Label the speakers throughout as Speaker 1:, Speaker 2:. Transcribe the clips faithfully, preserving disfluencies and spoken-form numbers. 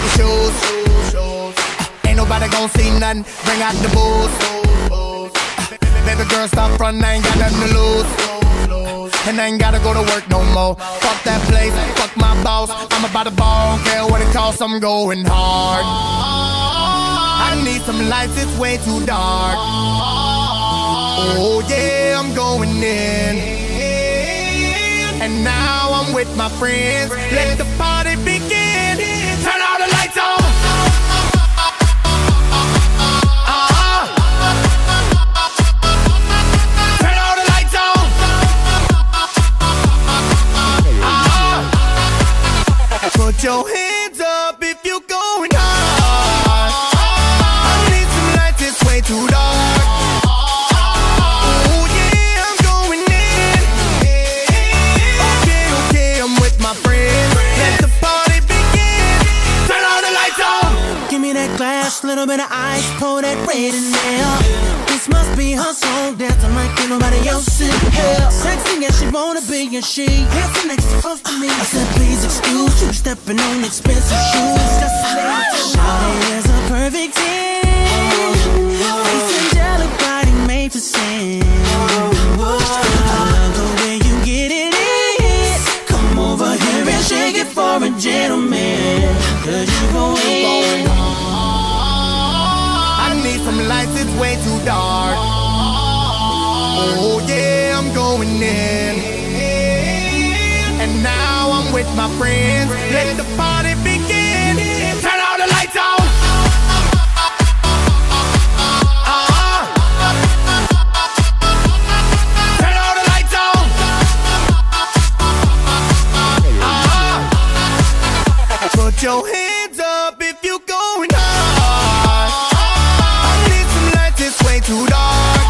Speaker 1: the shoes. Uh, ain't nobody gon' see nothing. Bring out the booze. Uh, baby girl, stop frontin', I ain't got nothing to lose. And I ain't gotta go to work no more. Fuck that place, fuck my boss. I'm about to ball, don't care what it costs, I'm going hard. I need some lights, it's way too dark. Oh yeah, I'm going in. And now I'm with my friends. Let the party begin. Turn all the lights on. Put your hands up if you going hard. I need some lights, it's way too dark. Oh yeah, I'm going in. Okay, okay, I'm with my friends. Let the party begin. Turn all the lights on.
Speaker 2: Give me that glass, little bit of ice, pour that red in there. This must be her song, dancing like ain't nobody else in here. Sexy as she wanna be, and she dancing next to close to me. I said, please excuse you, stepping on expensive shoes. Shawty is a perfect ten. Face angelic, body made for sin. I love the way you get it in. Come over here and shake it for a gentleman. Cause you go in.
Speaker 1: I need some lights, it's way too dark. Oh yeah, I'm going in. And now I'm with my friends. Let the party begin. Turn all the lights on. Uh-uh. Turn all the lights on. Uh-uh. Put your hands up if you going hard. I need some lights, it's way too dark.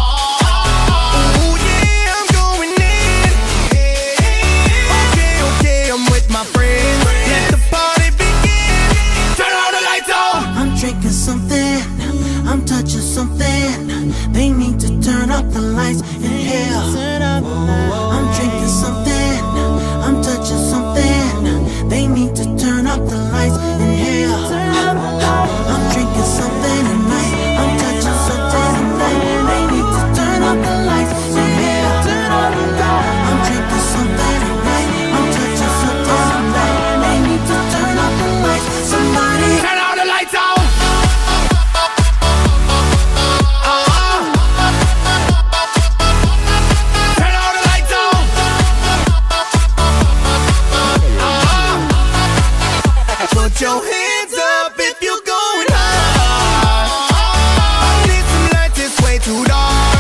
Speaker 1: Oh yeah, I'm going in. Okay, okay, I'm with my friends. Let the party begin. Turn all the lights on.
Speaker 2: I'm drinking something, I'm touching something. They need to turn up the lights in here. I'm drinking something, I'm touching something. They need to turn up the lights in here. I'm drinking something tonight, I'm touching something tonight. They need to turn up the lights in here. I'm drinking something tonight, I'm touching something tonight. They need to turn up the lights. Somebody
Speaker 1: turn all the lights on. Uh-uh. Turn all the lights on. Uh-uh. Put your hands up if you going hard. I need some lights, it's way too dark.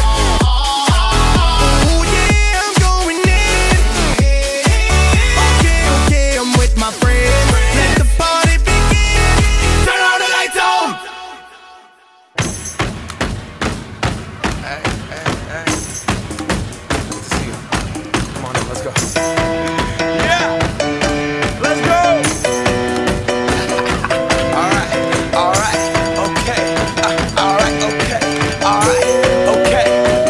Speaker 1: Oh yeah, I'm going in. Okay, okay, I'm with my friends. Let the party begin. Turn all the lights on.
Speaker 3: Hey, hey, hey. Good to see you. Come on in, let's go. Yeah! Let's go! Alright, alright, okay. Uh, alright, okay. Alright, okay.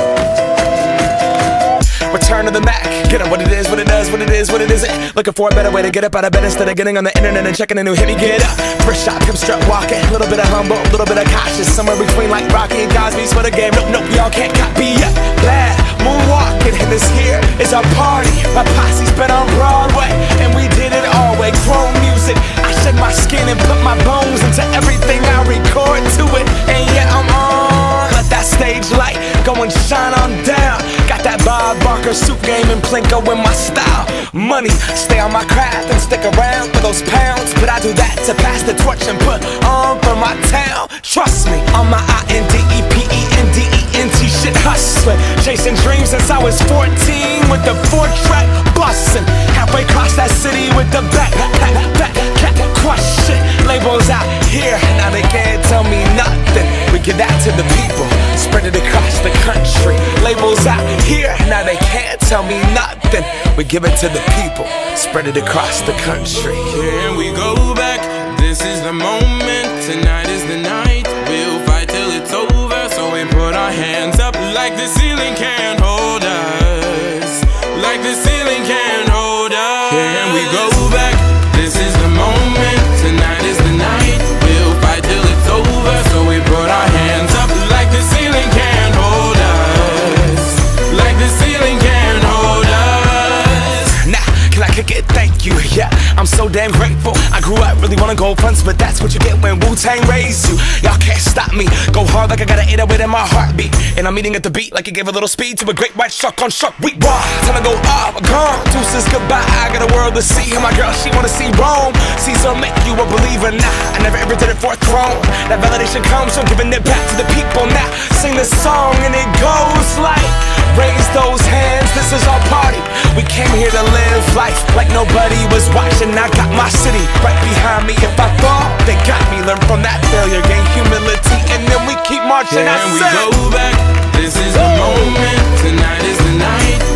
Speaker 3: Return to the Mac. Get up what it is, what it does, what it is, what it isn't. Looking for a better way to get up out of bed instead of getting on the internet and checking a new hit. Me get up. First shot, come strut walking. A little bit of humble, a little bit of cautious. Somewhere between like Rocky and Cosby's for the game. Nope, nope, y'all can't copy yet. Bad moonwalking, and this here is our party. My posse's been on Broadway, and we did it all way. Chrome music. I shed my skin and put my bones into everything I record to it. And yeah, I'm on. Let that stage light go and shine on down. Got that Bob Barker suit game and Plinko in my style. Money, stay on my craft and stick around for those pounds. But I do that to pass the torch and put on for my town. Trust me, on my I N D E P E N D E N T shit hustling. Chasing dreams since I was fourteen with the four track bustin'. Halfway across that city with the back, back, back, back, crush shit. Labels out here, now they can't tell me nothing. We give that to the people, spread it across the country. Labels out here, now they can't tell me nothing. We give it to the people, spread it across the country.
Speaker 4: Here we go back, this is the moment. Tonight is the night, we'll fight till it's over. So we put our hands up like the ceiling can't hold us. Like the ceiling can't hold us. Here we go back, this is the moment. Tonight is the night.
Speaker 3: really wanna go fronts, but that's what you get when Wu-Tang raised you. Y'all can't stop me. Go hard like I got an eight oh eight in my heartbeat, and I'm eating at the beat like it gave a little speed to a great white shark on shark week. Raw, time to go off, gone. Deuces goodbye. I got a world to see. And my girl, she wanna see Rome. Caesar make you a believer. Nah, I never ever did it for a throne. That validation comes from giving it back to the people. Now sing this song and it goes like, raise those hands, this is our party. We came here to live life like nobody was watching. I got my city right behind me. If I fall, they got me. Learn from that failure, gain humility, and then we keep marching.
Speaker 4: And
Speaker 3: I
Speaker 4: we
Speaker 3: said,
Speaker 4: go back, this is the moment. Tonight is the night.